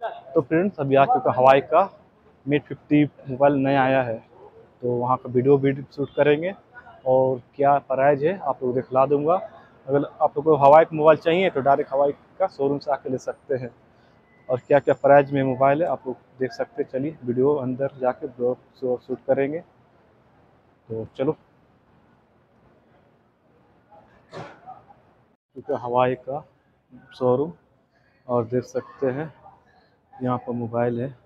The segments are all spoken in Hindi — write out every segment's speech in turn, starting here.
तो फ्रेंड्स अभी आ चुका हवाई का Mate 50 मोबाइल नया आया है, तो वहाँ का वीडियो भी शूट करेंगे और क्या प्राइस है आप लोग दिखला दूंगा। अगर आप लोग को हवाई का मोबाइल चाहिए तो डायरेक्ट हवाई का शोरूम से आके ले सकते हैं, और क्या क्या प्राइस में मोबाइल है आप लोग देख सकते हैं। चलिए वीडियो अंदर जाके ब्लॉग शूट करेंगे, तो चलो। क्योंकि हवाई का शोरूम और देख सकते हैं यहाँ पर मोबाइल है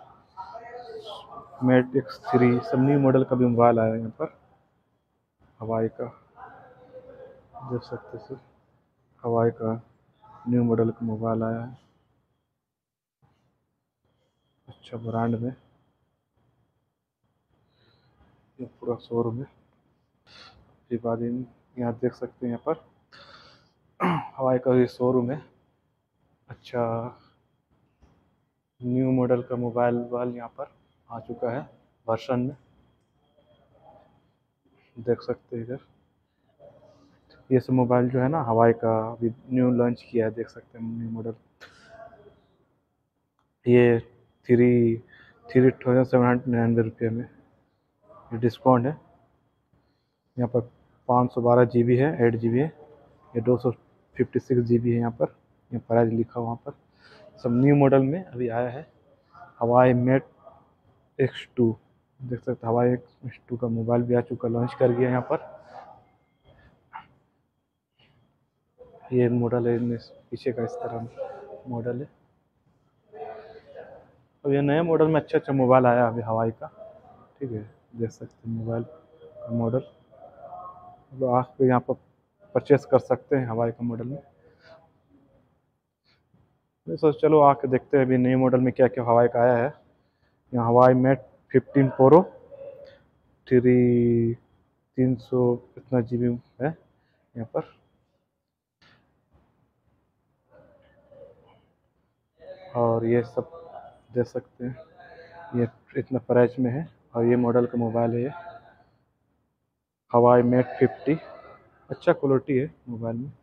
Mate X3, सब न्यू मॉडल का भी मोबाइल आया है यहाँ पर हवाई का। देख सकते हैं हवाई का न्यू मॉडल का मोबाइल आया है, अच्छा ब्रांड में। ये पूरा शोरूम है। फिर बाद यहाँ देख सकते हैं यहाँ पर हवाई का ये शोरूम है। अच्छा न्यू मॉडल का मोबाइल यहाँ पर आ चुका है वर्जन में, देख सकते हैं इधर। ये सब मोबाइल जो है ना हवाई का अभी न्यू लॉन्च किया है, देख सकते हैं न्यू मॉडल। ये 3799 में ये डिस्काउंट है। यहाँ पर 512 GB है, 8 GB है, ये 256 GB है। यहाँ पर ये प्राइस लिखा वहाँ पर। सब न्यू मॉडल में अभी आया है हवाई Mate X2, देख सकते हैं हवाई X2 का मोबाइल भी आ चुका, लॉन्च कर गया यहाँ पर। ये मॉडल है, पीछे का इस तरह मॉडल है। और ये नए मॉडल में अच्छा मोबाइल आया अभी हवाई का, ठीक है। देख सकते हैं मोबाइल का मॉडल, तो आप यहाँ पर परचेस कर सकते हैं हवाई का मॉडल में। तो चलो आके देखते हैं अभी नए मॉडल में क्या क्या हवाई का आया है। यहाँ हवाई Mate 15 Pro 300 इतना GB है यहाँ पर। और ये सब देख सकते हैं, ये इतना प्राइस में है और ये मॉडल का मोबाइल है ये हवाई Mate 50। अच्छा क्वालिटी है मोबाइल में।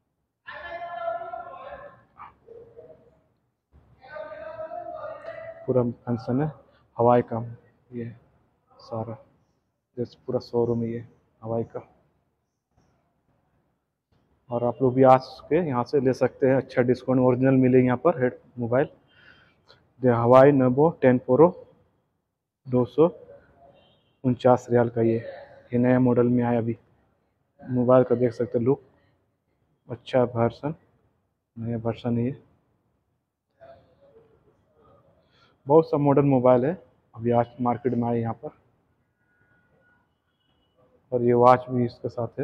पूरा फंक्शन है हवाई का, ये सारा जैसे पूरा शोरूम है ये हवाई का। और आप लोग भी आ के यहाँ से ले सकते हैं, अच्छा डिस्काउंट ओरिजिनल मिलेगी यहाँ पर हेड मोबाइल। हवाई नोवो 10 Pro 249 रियाल का ये नया मॉडल में आया अभी। मोबाइल का देख सकते हैं लुक, अच्छा वर्सन, नया वर्सन है ये। बहुत सा मॉडल मोबाइल है अभी आज मार्केट में आए यहाँ पर। और ये वॉच भी इसके साथ है,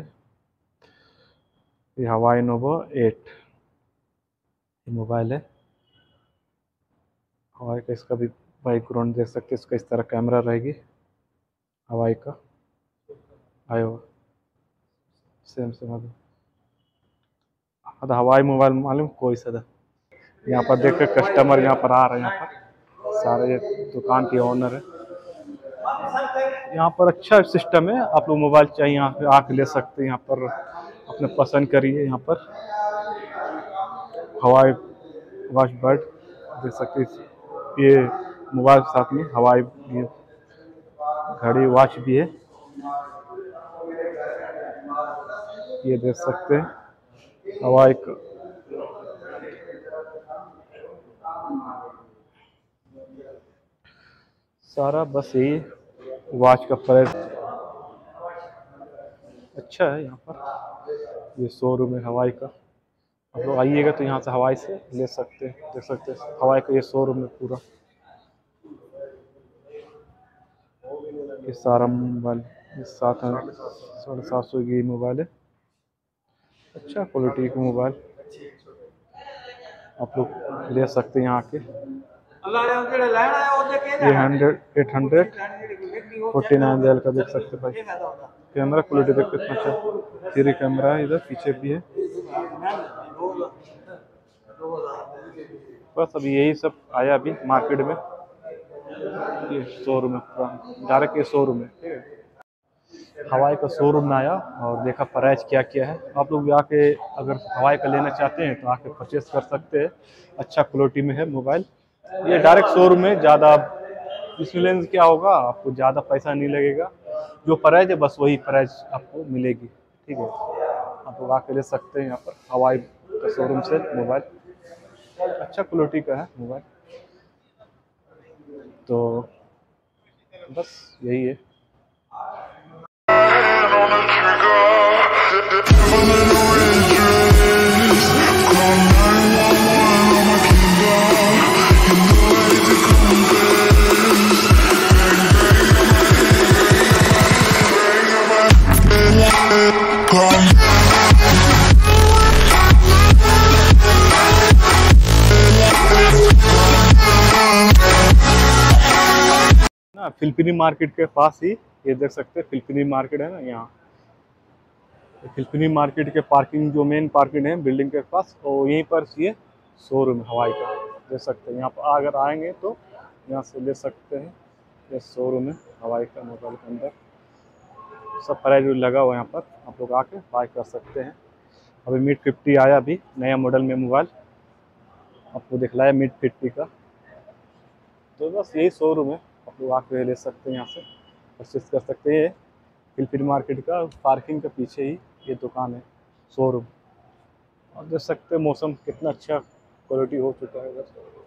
ये हवाई नोवो 8 मोबाइल है हवाई का। इसका भी बैकग्राउंड देख सकते हैं, इसका इस तरह कैमरा रहेगी हवाई का आयो सेम अदा हवाई मोबाइल मालूम कोई सा। यहाँ पर देख के कस्टमर यहाँ पर आ रहे हैं, यहाँ पर सारे ये दुकान के ओनर है। यहाँ पर अच्छा सिस्टम है, आप लोग मोबाइल चाहिए यहाँ पे आके ले सकते हैं। यहाँ पर अपने पसंद करिए। यहाँ पर हवाई वॉच बर्ड देख सकते हैं, ये मोबाइल के साथ में हवाई ये घड़ी वॉच भी है, ये देख सकते हैं हवाई का। सारा बस यही वॉच का प्राइस अच्छा है। यहाँ पर ये शोरूम है हवाई का, आप लोग आइएगा तो यहाँ से हवाई से ले सकते हैं। देख सकते हैं हवाई का ये शोरूम है पूरा। ये सारा मोबाइल ये 750 की मोबाइल है, अच्छा क्वालिटी का मोबाइल आप लोग ले सकते हैं यहाँ आके। ये 849 का देख सकते भाई। कैमरा क्वालिटी देखो कितना अच्छा, 3 कैमरा है, इधर पीछे भी है। बस अभी यही सब आया अभी मार्केट में, ये शोरूम है पूरा, डायरेक्ट ये शोरूम है, ठीक है। हवाई का शोरूम में आया और देखा प्राइस क्या क्या है। आप लोग भी आके अगर हवाई का लेना चाहते हैं तो आके परचेस कर सकते हैं, अच्छा क्वालिटी में है मोबाइल। ये डायरेक्ट शोरूम में ज़्यादा इसमें लेंस क्या होगा, आपको ज़्यादा पैसा नहीं लगेगा, जो प्राइस है बस वही प्राइस आपको मिलेगी। ठीक है, आप लोग आके ले सकते हैं यहाँ पर हवाई का शोरूम से मोबाइल, अच्छा क्वालिटी का है मोबाइल। तो बस यही है। ना फिलिपीनी मार्केट के पास ही ये देख सकते हैं, फिलिपीनी मार्केट है ना यहाँ, फिलिपीनी मार्केट के पार्किंग जो मेन पार्किंग है बिल्डिंग के पास, और यहीं पर ये शोरूम हवाई का देख सकते हैं। यहाँ पर अगर आएंगे तो यहाँ से ले सकते हैं, ये शोरूम है हवाई का मोबाइल के अंदर, सब प्राइस लगा हुआ है यहाँ पर, आप लोग आके बाय कर सकते हैं। अभी मीट 50 आया, अभी नया मॉडल में मोबाइल आपको दिखलाया मीट 50 का। तो बस यही शोरूम है, आप लोग आके ले सकते हैं, यहाँ से परचेस कर सकते हैं। फिलिपीनी मार्केट का पार्किंग के पीछे ही ये दुकान है, शोरूम। और देख सकते हैं मौसम कितना अच्छा क्वालिटी हो चुका है उधर।